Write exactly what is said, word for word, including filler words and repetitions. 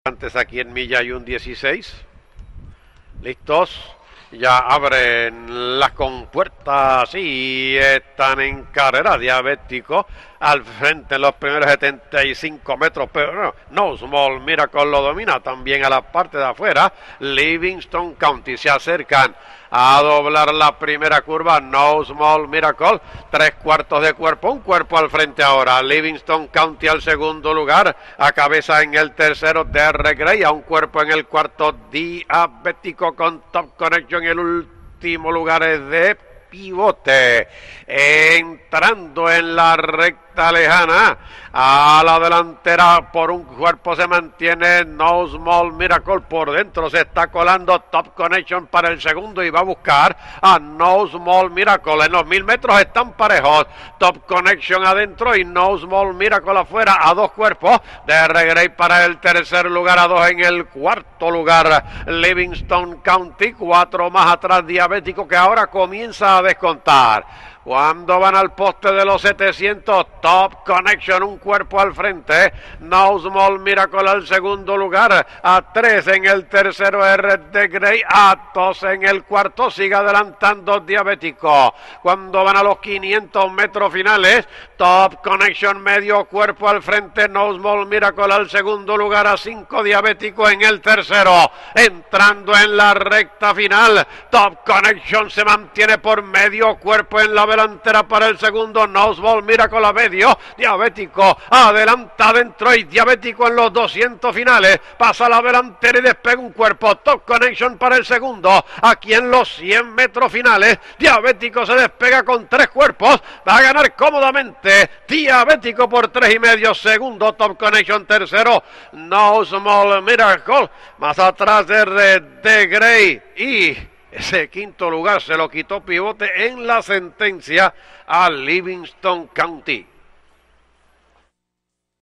Antes aquí en milla y un dieciséis. Listos. Ya abren las compuertas y están en carrera. Diabético al frente en los primeros setenta y cinco metros, pero no, No Small Miracle lo domina también a la parte de afuera. Livingston County se acercan a doblar la primera curva. No Small Miracle, tres cuartos de cuerpo, un cuerpo al frente ahora. Livingston County al segundo lugar, a cabeza en el tercero Derek Gray, a un cuerpo en el cuarto Diabético con Top Connection. El último lugar es de Pivote, entrando en la recta lejana. A la delantera por un cuerpo se mantiene No Small Miracle, por dentro se está colando Top Connection para el segundo y va a buscar a No Small Miracle. En los mil metros están parejos, Top Connection adentro y No Small Miracle afuera, a dos cuerpos. De Gray para el tercer lugar, a dos en el cuarto lugar Livingston County, cuatro más atrás Diabético, que ahora comienza a descontar. Cuando van al poste de los setecientos, Top Connection, un cuerpo al frente. No Small Miracle al segundo lugar. A tres en el tercero, R de Gray. A dos en el cuarto. Sigue adelantando Diabético. Cuando van a los quinientos metros finales, Top Connection medio cuerpo al frente. No Small Miracle al segundo lugar. A cinco Diabético en el tercero. Entrando en la recta final, Top Connection se mantiene por medio cuerpo en la delantera para el segundo. No Small Miracle a medio. Diabético adelanta adentro y Diabético en los doscientos finales pasa a la delantera y despega un cuerpo. Top Connection para el segundo. Aquí en los cien metros finales, Diabético se despega con tres cuerpos. Va a ganar cómodamente Diabético por tres y medio. Segundo Top Connection, tercero No Small Miracle. Más atrás de de Gray, y ese quinto lugar se lo quitó Pivote en la sentencia a Livingston County.